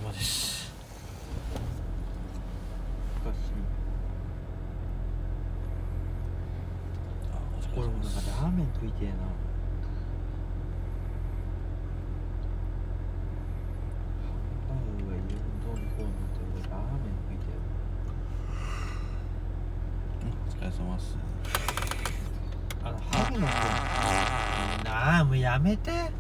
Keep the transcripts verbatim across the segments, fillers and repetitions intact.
です。これもなんかラーメン食いてえな。ハンバーグが家にどうのこうのって俺ラーメン食いてえ。お疲れ様です。あのハムの子なあ、もうやめて。も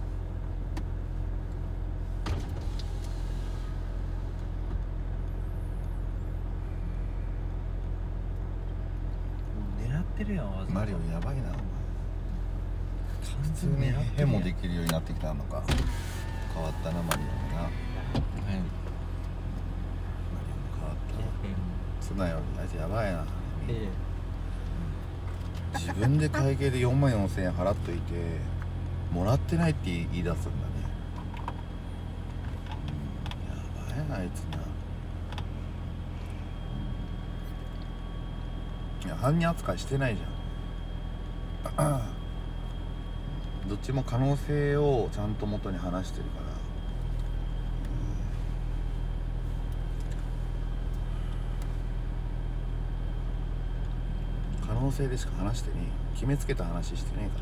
う狙ってるやん。わざわざマリオやばいなお前。 完普通に全に狙ってる変もやん。 できるようになってきたのか。変わったなマリオもな。マリオも変わったツナよりあいつやばいな。 え自分で会計でよんまんよんせんえん払っといてもらってないって言い出すんだね。うん、やばいなあいつな。いや犯人扱いしてないじゃんどっちも可能性をちゃんと元に話してるから、可能性でしか話してねえ。決めつけた話してねえから。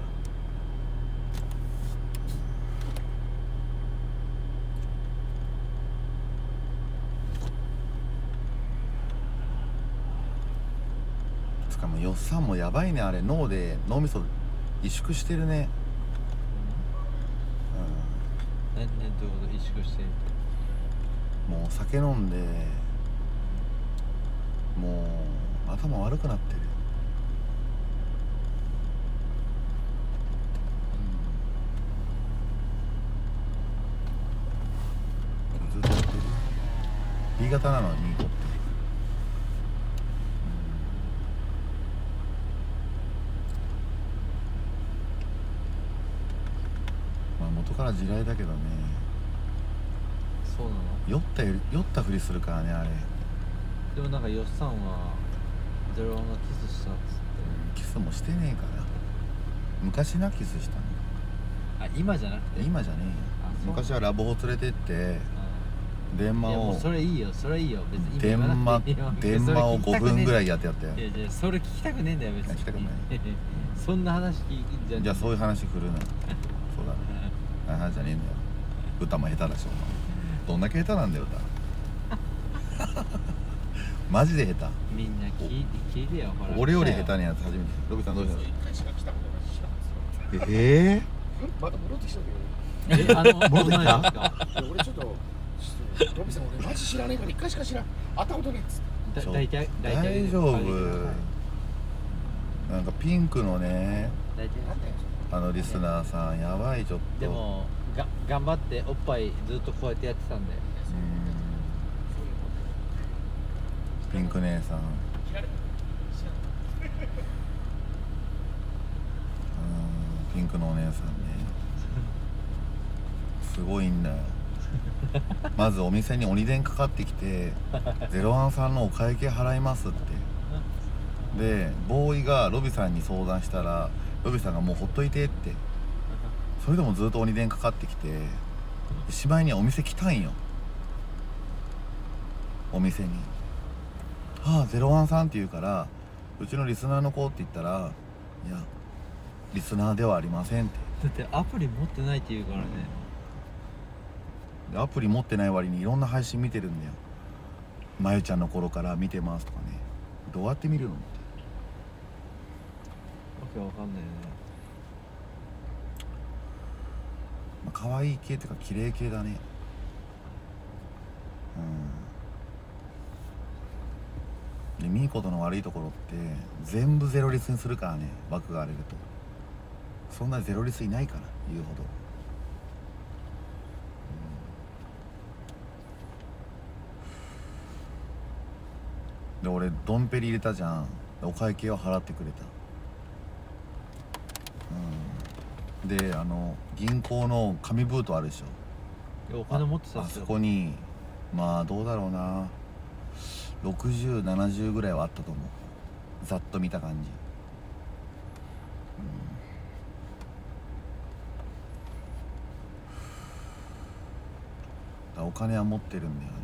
つかもよっさんもやばいね。あれ脳で脳みそ萎縮してるね。 え、ね、ね、どういうこと？萎縮してる。 もう酒飲んでもう頭悪くなってる。ずっとやってる。 B 型なのにとって、まあ元から地雷だけどね。 そうなの？ 酔ったより酔ったふりするからねあれ。 でもなんかよっさんはゼロワンがキスしたっつって。 キスもしてねえから昔なキスしたの。 あ、今じゃなくて？ 今じゃねえよ。昔はラブホ連れてって電話いやもうをそれいいよ、それいいよ。別に電今言わな話くていいよ。 電話をごふんぐらいやってやったよ。 いやいや、それ聞きたくねえんだよ別に。 聞きたくないそんな話聞いじゃん。 じゃあそういう話振るな。そうだね。あ話じゃねえんだよ。歌も下手だしお前。どんだけ下手なんだよ歌。マジで下手。 みんな聞いて聞いてよ。ほら俺より下手なやつ初めて。ロビさんどうしたの？ 一回しか来たことないしな。 ええまた戻ってきたんだえ、あの戻ってきた女の子ですか？ けど俺ちょっとロビさん俺マジ知らねえから一回しか知らん。会ったことねえっつって。 だ大体大体大丈夫。なんかピンクのね大体なんだよあのリスナーさんやばいちょっと。 でもが頑張っておっぱいずっとこうやってやってたんで。 ピンク姉さん、うん、ピンクのお姉さんねすごいんだよ。まずお店に鬼電かかってきてゼロワンさんのお会計払いますってでボーイがロビさんに相談したらロビさんがもうほっといてってそれでもずっと鬼電かかってきてしまいにはお店来たんよ。お店に「ああゼロワンさん」って言うから「うちのリスナーの子」って言ったら「いやリスナーではありません」って。 だってアプリ持ってないって言うからね。 でアプリ持ってない割にいろんな配信見てるんだよ。まゆちゃんの頃から見てますとかね。どうやって見るのって。 わけわかんないよね。 まあ、可愛い系っていうか綺麗系だね。うんでミーコとの悪いところって全部ゼロ率にするからね。枠が荒れるとそんなゼロ率いないから言うほど。で俺ドンペリ入れたじゃん。お会計は払ってくれた。うんであの銀行の紙封筒あるでしょ。 いやお金持ってたんあそですよ。 こにまあどうだろうなろくじゅうななじゅうぐらいはあったと思う。ざっと見た感じ。 らお金は持ってるんだよね。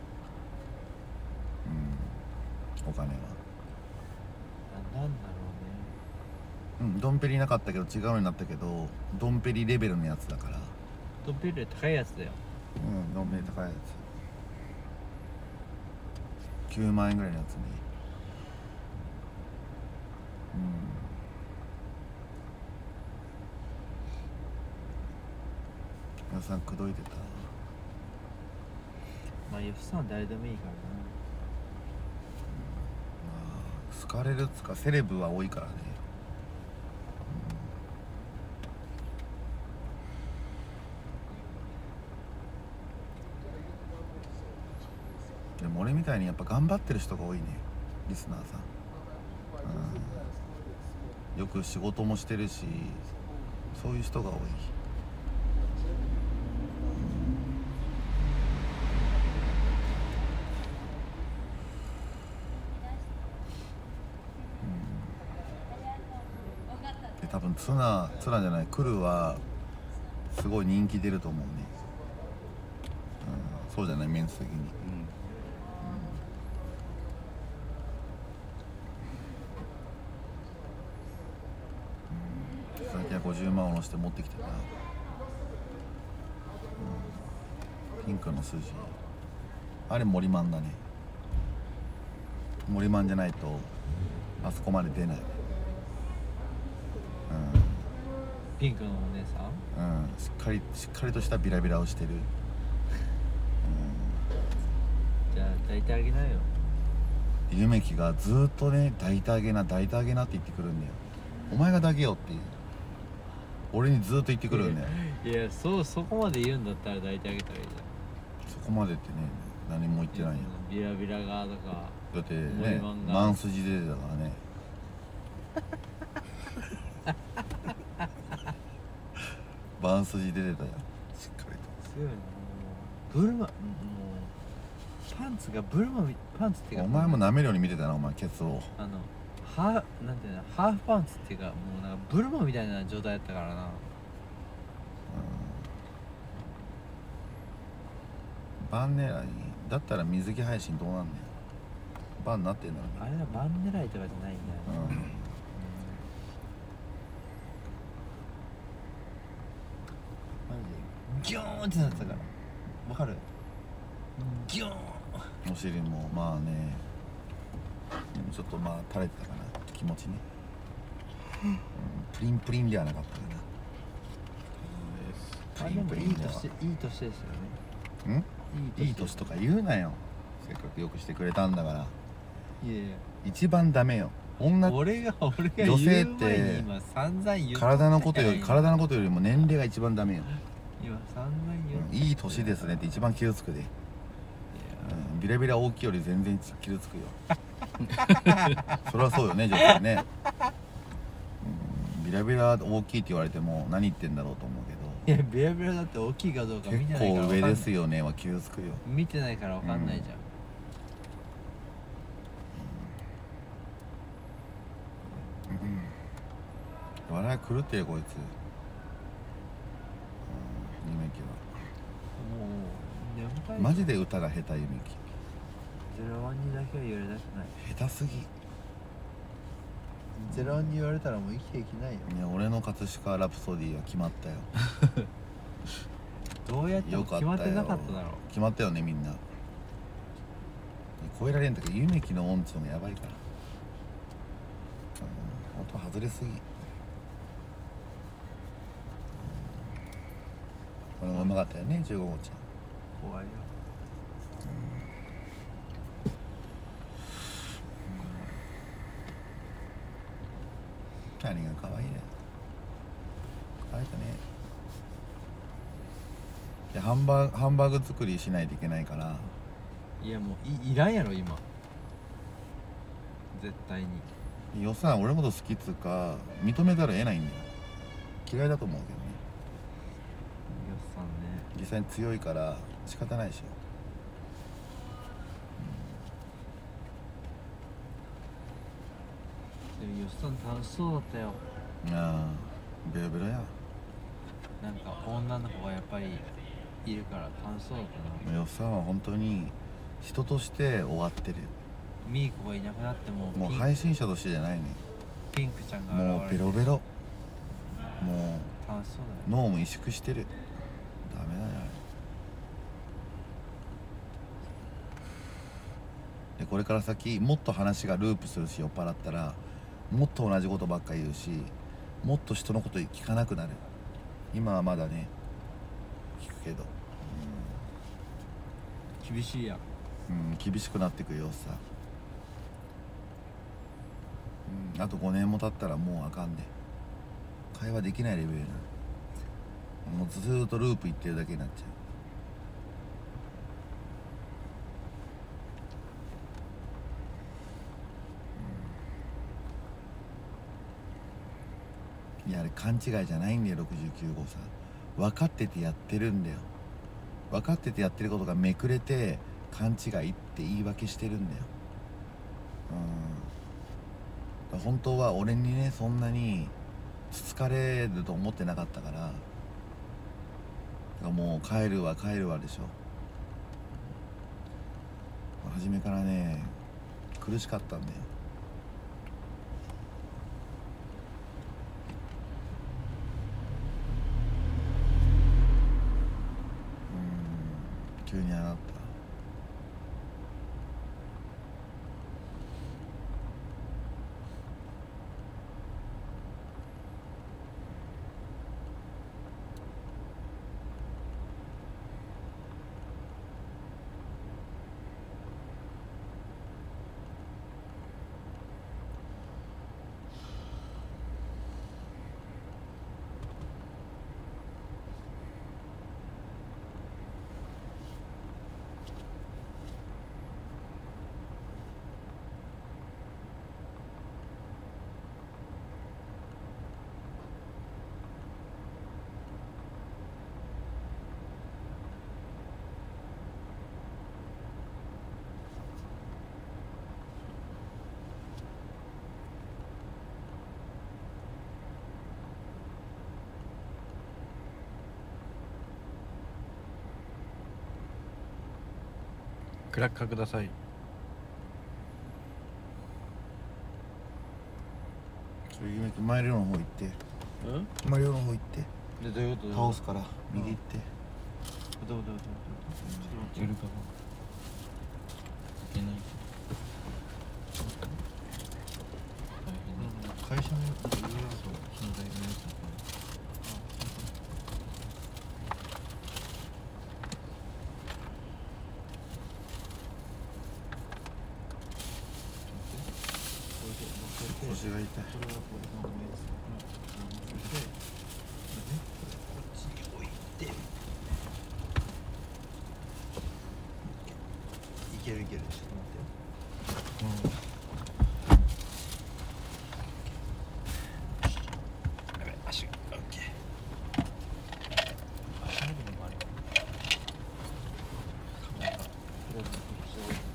うんお金はななんだろうんドンペリなかったけど違うのになったけどドンペリレベルのやつだから。 うね。ドンペリより高いやつだよ。 うんドンペリ高いやつきゅうまんえんぐらいのやつね。うん皆さん口説いてた。 まあ、よっさんは誰でもいいからな。 好かれるっつかセレブは多いからね。でも俺みたいにやっぱ頑張ってる人が多いねリスナーさん、うん、よく仕事もしてるしそういう人が多い。で多分ツナツナじゃないクルはすごい人気出ると思うね、うん、そうじゃないメンツ的に、うんうん、最近はごじゅうまん下ろして持ってきてた、うん、ピンクの筋あれ森マンだね。森マンじゃないとあそこまで出ない。 ピンクのお姉さん、 うん、しっかりしっかりとしたビラビラをしてる、うん、 じゃあ抱いてあげなよ。 ゆめきがずーっとね抱いてあげな抱いてあげなって言ってくるんだよ。お前が抱けよっていう俺にずーっと言ってくるんだよ。 いや、そうそこまで言うんだったら抱いてあげたらいいじそこまでってね何も言ってゃん。 ないよ。 ビラビラがとかだってね森マンがマン筋出てたからねバン筋出てたよしっかりと。 すごいな。もうブルマもうパンツがブルマみパンツっていうかお前も舐めるように見てたなお前ケツを。 あのハーなんていうのハーフパンツっていうかもうなんかブルマみたいな状態だったからな。 バン狙いだったら水着配信どうなんねん。バンになってんだろうね。 あれはバン狙いとかじゃないんだよね。 うんギョーンってなってたからわかる。ギョーンお尻もまあねちょっとまあ垂れてたかな気持ちね、うん、プリンプリンではなかったかな。 あでもいい年いい年ですよね。 うんいい年とか言うなよ。せっかくよくしてくれたんだから。 いやいや一番ダメよ女。 俺が俺が女性言うって前に今散々言って体のことより体のことよりも年齢が一番ダメよ、 今散々言って、 うん、いい年ですねって一番傷つくで、うん、ビラビラ大きいより全然傷つくよそれはそうよね女性ね、うん、ビラビラ大きいって言われても何言ってんだろうと思うけどいやビラビラだって大きいかどうか見結てないから構上わかんない。 ですよねは傷つくよ。 見てないからわかんないじゃん、 笑い狂ってるこいつ、うん、ゆめきはもう眠たい。 マジで歌が下手ゆめきゼロワンにだけは言われたくない。 下手すぎ。 ゼロワンに言われたらもう生きていけないよ。 いや俺の葛飾ラプソディは決まったよどうやってもよかったよ決まってなかっただろう。 決まったよねみんな。超えられんだけどゆめきの音痴もやばいから、うん、音外れすぎ。これもうまかったよねじゅうご号ちゃん。 怖いよ。 何が可愛いね。可愛いかね。いやハンバーグハンバーグ作りしないといけないから。 いやもういいらんやろ今絶対に。 よっさん俺のこと好きっつうか認めざるを得ないんだよ。嫌いだと思うけどね。 よっさんね。 実際に強いから仕方ないでしょ、 でもよっさん楽しそうだったよ。 うん、ああベロベロや。 なんか女の子がやっぱりいるから楽しそうだったな。 よっさんは本当に人として終わってる。 ミーコがいなくなってももうピン配信者としてじゃないね。 ピンクちゃんがもう現れてベロベロ。も楽しそうう脳も萎縮してる。ダメだねあれで、これから先もっと話がループするし、酔っ払ったらもっと同じことばっか言うし、もっと人のこと聞かなくなる。今はまだね聞くけど、 だ厳しいやん。 うん、厳しくなってくよさ、うん、あとごねんも経ったらもうあかんで、会話できないレベルになる。もうずーっとループいってるだけになっちゃう、うん、いやあれ勘違いじゃないんだよ。ろくじゅうきゅう号さ、分かっててやってるんだよ。分かっててやってることがめくれて勘違いって言い訳してるんだよ。うん、本当は俺にねそんなにつつかれると思ってなかったから、だからもう帰るわ帰るわでしょ。初めからね苦しかったんだよ。うん、急にあなった。 クラッカーください。 それゆめくん前両の方行って、 うん前両の方行って、 でどういうこと倒すから右行って、 どうどうどうどうどうちょっと待って。やるかないけない。大変だ。会社のやつ、いろいろそう、その大変なやつだから。 腰が痛い。 これは俺のやつだから乗せて、こっちに置いて、いけるいける。ちょっと待ってよ。うん。やべ、足がオッケー。足の部分もあるよ。カメラがプロのこっちを置いて。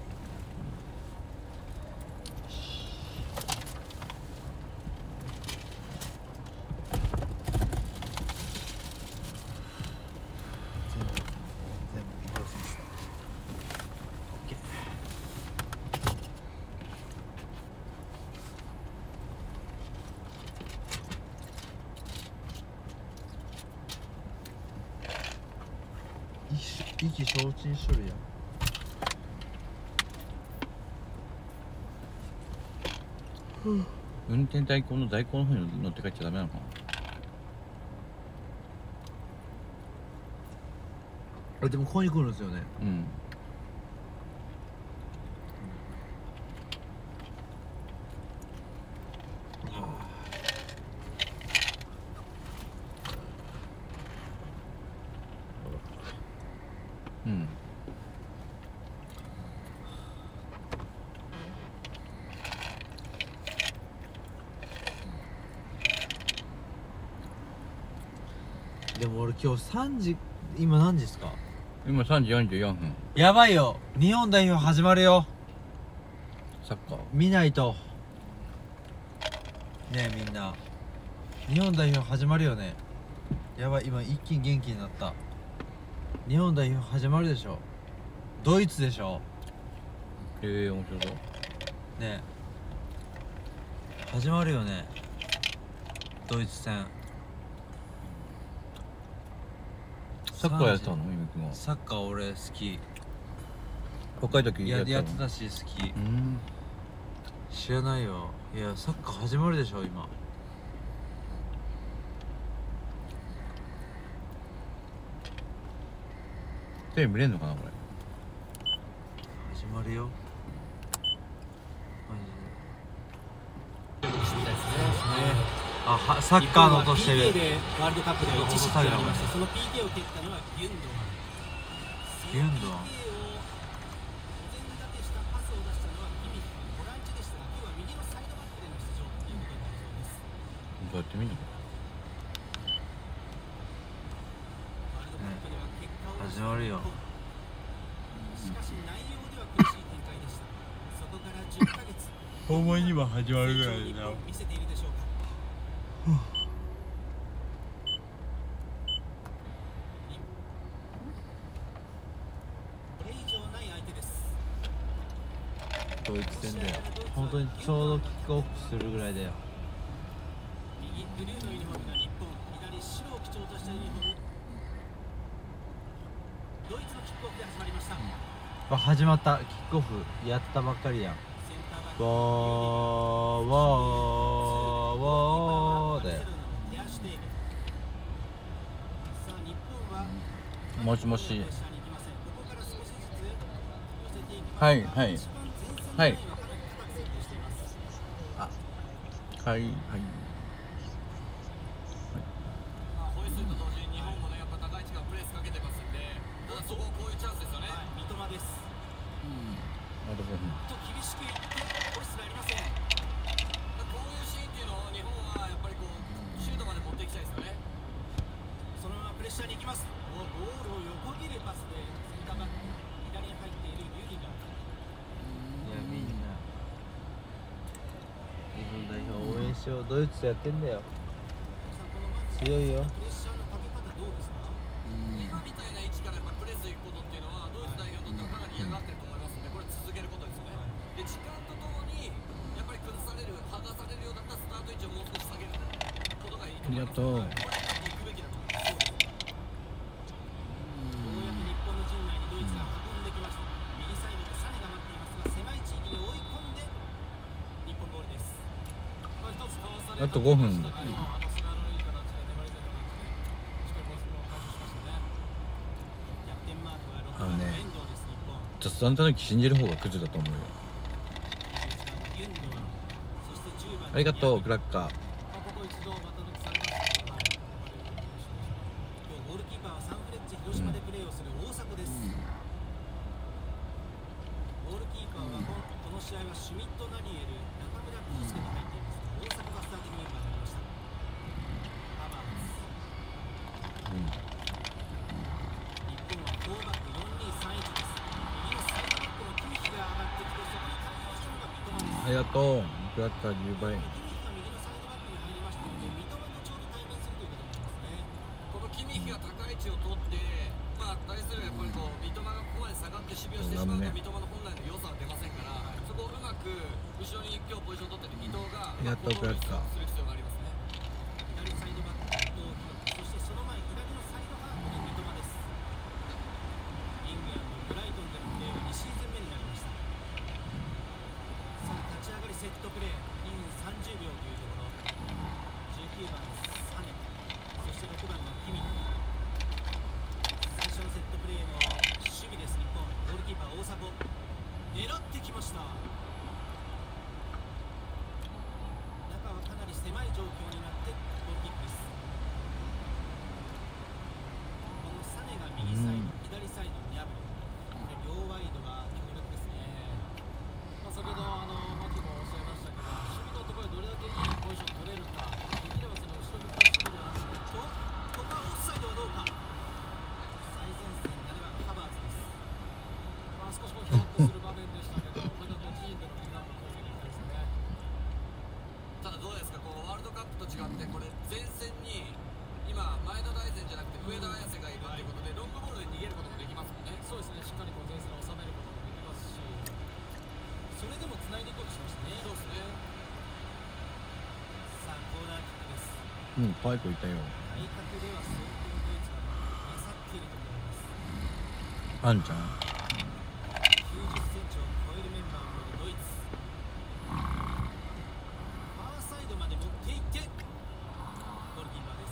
意気消沈しとるやん。運転代行の代行の方に乗って帰っちゃダメなのかな。あ、でもここに来るんですよね。うん。うん。でも俺今日さんじ、今何時ですか？ 今さんじよんじゅうよんぷん。 やばいよ、日本代表始まるよ。 サッカー見ないとねえみんな、日本代表始まるよね。やばい、今一気に元気になった。 日本代表始まるでしょ。ドイツでしょ。 ええー、面白そう。 ねえ始まるよね、ドイツ戦。 サッカーやってたの？ゆみくんは。 サッカー俺好き。 若い時ややってたの？ やってたし好き。 うん。 知らないよ。いやサッカー始まるでしょ今。 テレビ見れんのかなこれ。 始まるよマジで。あはサッカーの音してる。 ピーケー でワールドカップではいち失点ありまして、その ピーケー を蹴ったのはギュンドアン。 ギュンドアン。 ピーケーをお膳立てしたパスを出したのはキミッヒ、ボランチでしたが、今日は右のサイドバックでの出場ということになりそうです。 どうやって見るの？ ワールドカップでは結果を始まるよ。 しかし内容では苦しい展開でした。そこからじゅっかげつ、 ほんまに今始まるぐらいだよ。 見せているでしょうか。これ以上ない相手です。 ドイツ戦だよ。本当にちょうどキックオフするぐらいだよ。 右ブルーのユニフォームが日本、左白を基調としたユニフォーム。ドイツのキックオフで始まりました。 あ始まった。キックオフやったばっかりやん。 センターバックわーわーわーだよ。 デアシュテーゲン。さあ日本はもしもし。 プレッシャーに行きません。ここから少しずつ寄せていきます。 はいはい一番前線のはいラインはかなり高く設定しています。 はいはい。 まあホイッスルと同時に日本もねやっぱ高い位置からプレスかけてますんで、ただそここういうチャンスですよね。 はい、三笘です。 あとごふん。 と厳しくいってホイッスルありません。 こういうシーンっていうのを日本はやっぱりこうシュートまで持っていきたいですよね。 そのままプレッシャーに行きます。おボールを横切るパスでセンターバック左に入っているリュディガー。 いやみんな日本代表応援しよう。ドイツやってんだよ。強いよ。 プレッシャーのかけ方どうですか？ 今みたいな位置からやっぱプレス行くことっていうのはドイツ代表にとってはかなり嫌がってると思いますので、これ続けることですよね。で時間とともにやっぱり崩される剥がされるようだったらスタート位置をもう少し下げることがいいと思います。 ありがとう。 これやっていくべきだと思います。 ようやく日本の陣内にドイツが運んできました。右サイドでサネが待っていますが、狭い地域に追い込んで日本ボールです。 まあ一つかわされあとごふん。 私があのいい形で粘り強い形でしっかりボールを回収しましたね。 キャプテンマークはろくばんの遠藤です。日本。 ちょっとあんたの時信じる方がクズだと思うよ。 ユンドアン、そしてじゅうばんありがとうクラッカー。 まあここ一度また抜きされましたけど、はい、 今日ゴールキーパーはサンフレッチェ広島でプレーをする大迫です。ゴールキーパーはこの試合はシュミット・ナリエル、中村康介と入っています。大迫がスターティングメンバーになりました。ハバーツ。日本はフォーバックよんにーさんいちです。右のサイドバックのキミヒが上がってきて、そこに対応したのが三笘です。 ありがとうクラッカーじゅうばい。 キミヒが右のサイドバックに入りましたので、三笘とちょうど対面するということになりますね。 このキミヒが高い位置を取って、まあ対するやっぱりこう三笘がここまで下がって守備をしてしまうと、三笘の本来の良さは出ませんから、そこをうまく後ろに今日ポジションを取っている伊藤がありがとうコントロールクラッカーする必要がありますね。 左サイドバックの伊藤洋輝、そしてその前左のサイドハーフに三笘です。イングランドブライトンでのプレーはにシーズン目になりました。さあ立ち上がりセットプレーにふんさんじゅうびょうというところ、じゅうきゅうばんサネ、そしてろくばんのキミ。最初のセットプレーの守備です。日本ゴールキーパー大迫狙ってきました。中はかなり狭い状況になってゴールキックです。このサネが右サイド、左サイドに破る。これ両ワイドが強力ですね。 まあ、先ほどあのマキもおっしゃいましたけど、守備のところでどれだけいいポジション取れるか、できればその後ろにプレスするような守備とここはオフサイドはどうか。最前線なればハバーツです。 まあ、少しこうひょっとする場面でしたけど、これだと自陣でのリザーブの攻撃ですね。ただどうですか、こうワールドカップと違っそれでも繋いでいこうとしましたね。 そうですね。 さあコーナーキックです。 うんパイプいたよ。 体格では相当ドイツが勝っていると思います。 あんちゃんきゅうじゅっセンチを超えるメンバーもいるドイツ。ファーサイドまで持っていってゴールキーパーです。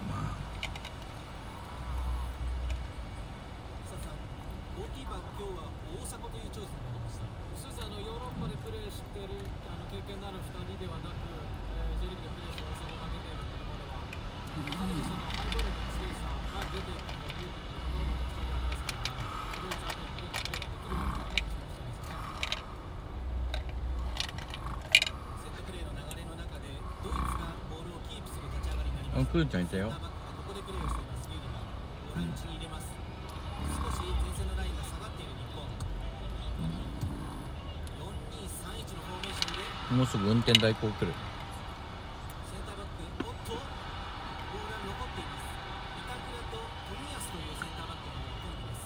さあさん、ゴールキーパー今日は大迫というチョイスになりました。 そうですね、あのヨーロッパでプレーしているあの経験のあるふたりではなく、えー、J リーグでプレーして大阪を負けているというところでは、かなりそのハイボールの強さが出ているというところも一人ありますから、それをちゃんとプレーできるようになってきましたね。 セットプレーの流れの中でドイツがボールをキープする立ち上がりになりました。 あクーちゃんいたよ。 センターバックがここでプレーをしています。ユーリがボランチに入れます。少し前線のラインが下がっている日本。よんにーさんいちのフォーメーションでもうすぐ運転代行来る。 センターバック、おっとボールが残っています。板倉と冨安というセンターバックのコンビです。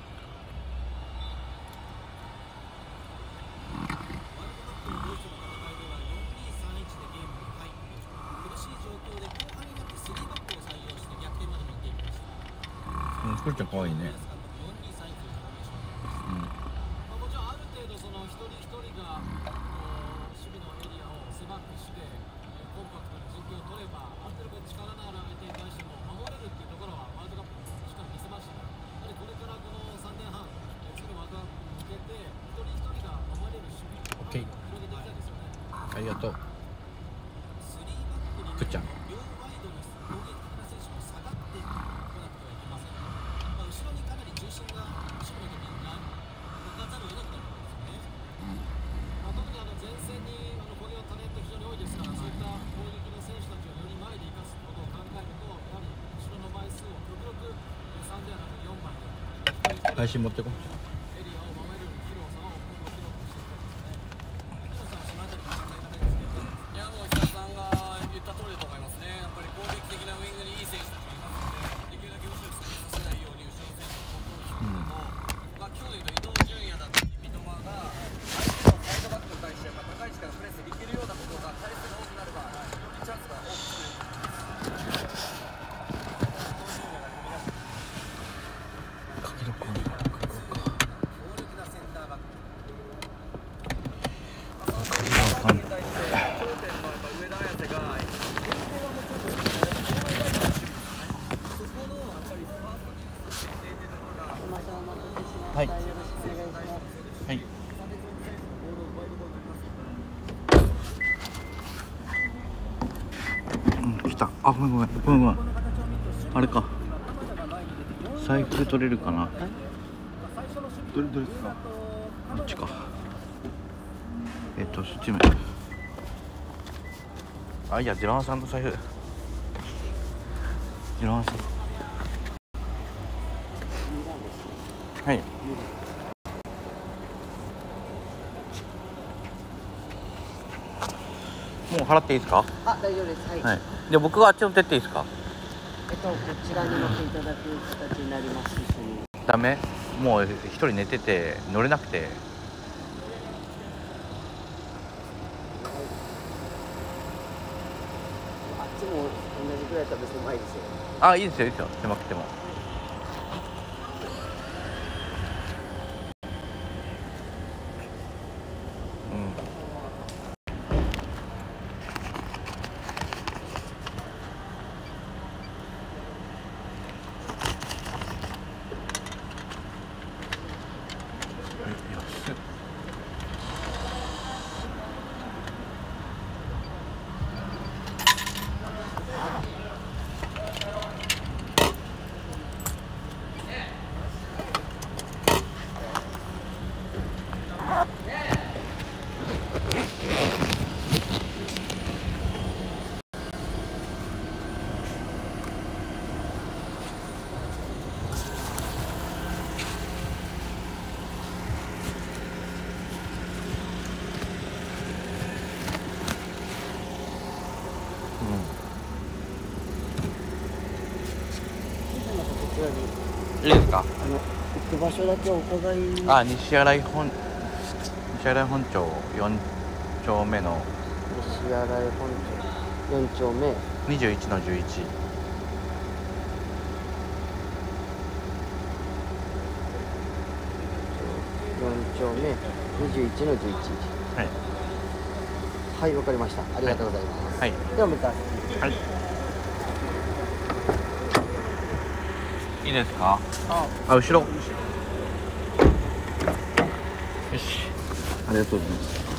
ワールドカップのドイツの戦いではよんにーさんいちでゲームに入って苦しい状況で後半になってスリーバックを採用して逆転まで持っていきました。 うんクーちゃん可愛いね。 よんにーさんいちというフォーメーションです。 うんまあ、もちろんある程度その一人一人があの守備のエリアを狭くして、えーコンパクトに陣形を取ればある程度力のある相手に対しても守れるっていうところはワールドカップでしっかり見せましたから、やはりこれからこのさんねんはん、えー次のワールドカップに向けて一人一人が守れる守備をオッケー広げていきたいですよね。 ありがとう。 スリーバックにくっちゃん両ワイドの攻撃的な選手も下がってこなくてはいけません。まあ、後ろにかなり重心が守備の時にな置かざるを得なくなるんですよね。 まあ、特にあの前線にあの攻撃のタレント非常に多いですから、そういった攻撃の選手たちをより前で生かすことを考えると、やはり後ろの枚数を極力さんではなくよんばいで配信持ってこエリアを守れる広さを今後広くしていきたいですね。 木下さん、そのあたりの考え方ですけど、 いやもう久さんが言った通りだと思いますね。やっぱり攻撃的なウイングにいい選手たちがいますので、できるだけ後ろに下げさせないように後ろの選手をコントロールしていくのと、まあ今日で言うと伊東純也だったり三笘が相手のサイドバックに対してやっぱ高い位置からプレスできるようなことが回数が多くなれば非常にチャンスが多く作れる。 強力なセンターバック。 はいはい。うん来た。あごめんごめんごめんごめん。あれか。財布取れるかな。どれどれですか。こっちか。えっとそっちも。あいやジロンさんの財布。ジロンさん。はい。もう払っていいですか。 あ、大丈夫です。はい。 はい。で僕があっちの手っていいですか。 えっとこちらに乗っていただく形になります。一緒に。 ダメ。もう一人寝てて乗れなくて。 あっちも同じくらいだったら別に前ですよ。 あいいですよいいですよ狭くても。いいですか。 あの行く場所だけお伺い。 あ西新井本西新井本町よん丁目の西新井本町よん丁目にじゅういちのじゅういち。 よん丁目にじゅういちのじゅういち。 はいはい、わかりました。ありがとうございます。 はいではまた。 はいいいですか。あ後ろよしありがとうございます。